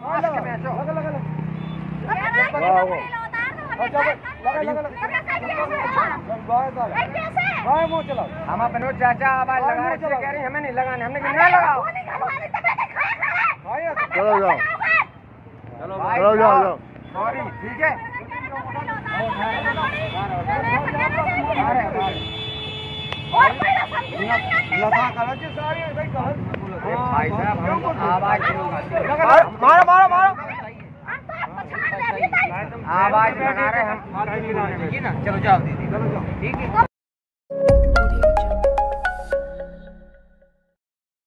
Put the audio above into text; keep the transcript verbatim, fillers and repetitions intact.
हम अपने चाचा आवाज लगा रहे थे, कह रही हमें नहीं लगाने, हमने कहा ना लगाओ। चलो जाओ, चलो चलो जाओ जाओ। सॉरी, ठीक है। भाई साहब आवाज मारो मारो मारो आवाज लगा रहे हम। चलो जाओ दीदी, ठीक है।